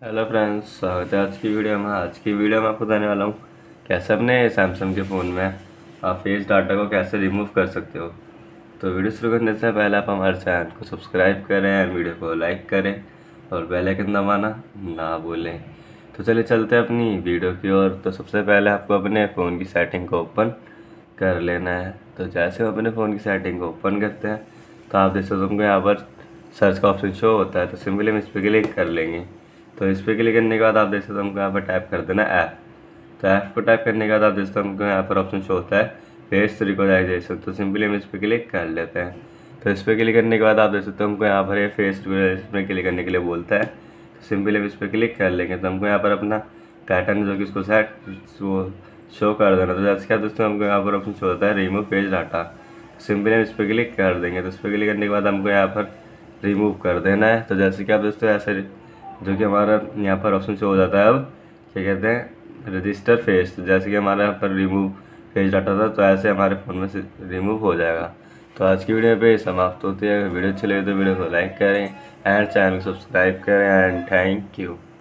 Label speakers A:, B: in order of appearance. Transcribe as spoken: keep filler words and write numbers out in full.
A: Hello friends, स्वागत है आज की वीडियो में। आज की वीडियो में आपको बताने वाला हूँ कैसे अपने सैमसंग के फ़ोन में आप फेस डाटा को कैसे रिमूव कर सकते हो। तो वीडियो शुरू करने से पहले आप हमारे चैनल को सब्सक्राइब करें एंड वीडियो को लाइक करें और बेल आइकन दबाना ना भूलें। तो चलिए चलते हैं अपनी वीडियो की ओर। तो सबसे पहले आपको अपने फ़ोन की सेटिंग को ओपन कर लेना है। तो जैसे हम अपने फ़ोन की सेटिंग को ओपन करते हैं तो आप देख सकते हो हमको यहाँ पर सर्च का ऑप्शन शो होता है। तो सिंपली हम इस पर क्लिक कर लेंगे। तो इस पर क्लिक करने के बाद आप देख सकते हो हमको यहाँ पर टाइप कर देना ऐप। तो ऐप को टाइप करने के बाद आप देख सकते हो हमको यहाँ पर ऑप्शन शो होता है फेस रिकॉग्नाइजेशन। तो सिंपली हम इस पर क्लिक कर लेते हैं। तो इस पर क्लिक करने के बाद आप देख सकते हो हमको यहाँ पर ये फेस रिकॉग्नाइजेशन में क्लिक करने के लिए बोलता है। तो सिंपली हम इस पर क्लिक कर लेंगे तो हमको यहाँ पर अपना पैटर्न जो कि इसको सेट वो शो कर देना। तो जैसे क्या दोस्तों हमको यहाँ पर ऑप्शन शो होता है रिमूव पेज डाटा। सिंपली हम इस पर क्लिक कर देंगे। तो इस पर क्लिक करने के बाद हमको यहाँ पर रिमूव कर देना है। तो जैसे कि आप दोस्तों ऐसे जो कि हमारा यहाँ पर ऑप्शन शो हो जाता है, अब क्या कहते हैं रजिस्टर फेस। तो जैसे कि हमारे यहाँ पर रिमूव फेस डाटा था तो ऐसे हमारे फ़ोन में से रिमूव हो जाएगा। तो आज की वीडियो पे समाप्त होती है। वीडियो अच्छी लगे तो वीडियो को लाइक करें एंड चैनल को सब्सक्राइब करें एंड थैंक यू।